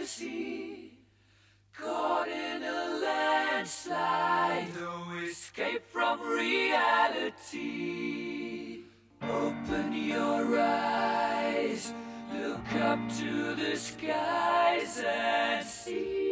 sea, caught in a landslide, no escape from reality. Open your eyes, look up to the skies and see.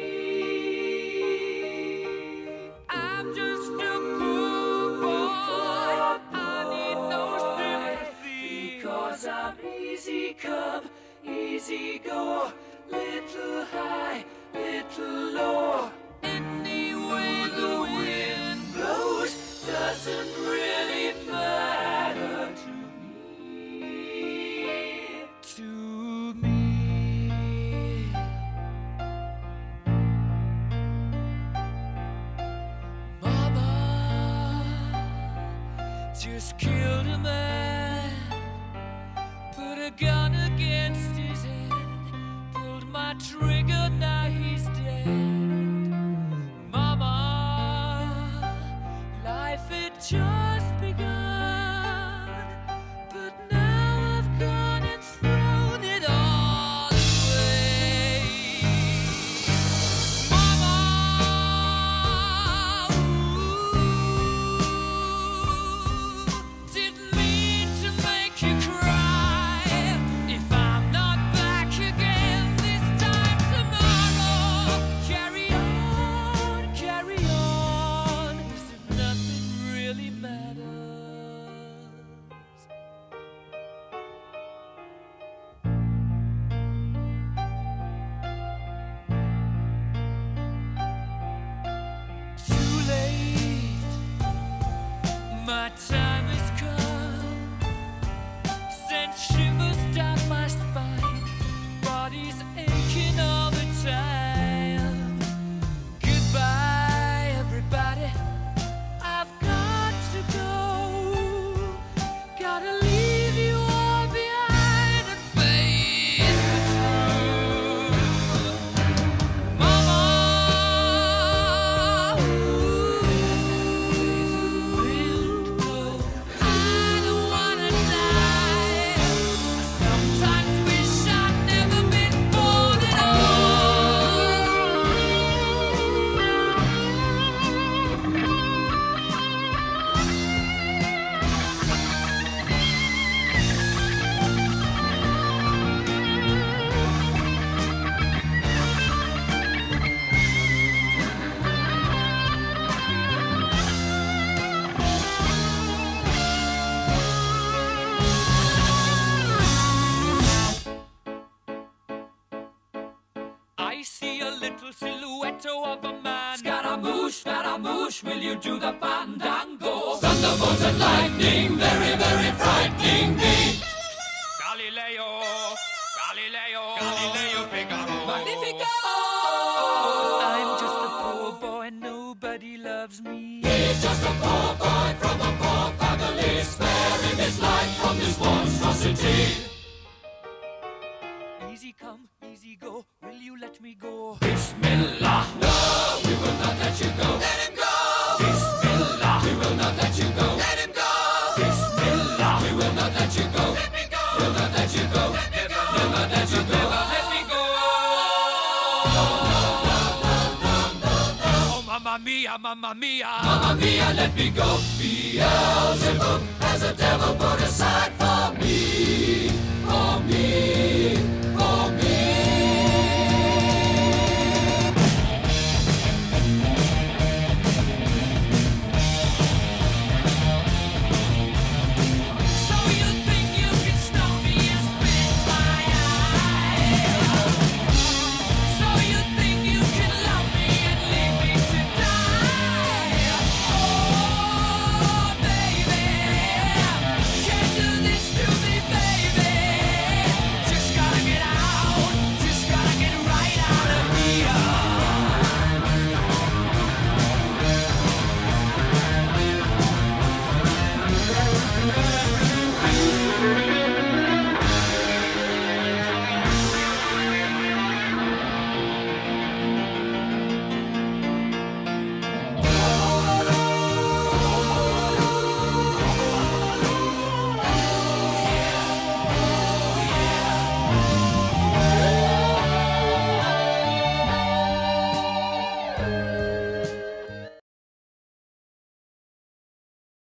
I'm just a poor boy, I need no sympathy, because I'm easy come, easy go, little high, little low. Any way the wind blows doesn't really matter to me. To me. Mama just killed a man, put a gun against his head, pulled my trigger, now he's dead. Mama, life had just begun, but now I've gone and thrown it all away. Mama, didn't mean to make you cry. If I'm not back again this time tomorrow, carry on, as if nothing really matters. Too late, my time has come, sent shivers down my spine, body's aching all the time. Goodbye, everybody, I've got to go. Gotta leave you all behind and face the truth. Mama, I don't wanna die. I sometimes wish I'd never been born at I see a little silhouette of a man. Scaramouche, will you do the fandango? Thunderbolt and lightning, very, very frightening me. Galileo, Figaro. Magnifico! I'm just a poor boy, nobody loves me. He's just a poor boy from a poor family, sparing his life from this monstrosity. Easy come, easy go, will you let me go? Bismillah, no, we will not let you go. Let him go! Bismillah, we will not let you go. Let him go! Bismillah, we will not let you go. Let me go! We'll not let you go. Let me go! We'll not let you go. Let me go! Oh, mamma mia, mamma mia. Mamma mia, let me go. Beelzebub has a devil put aside.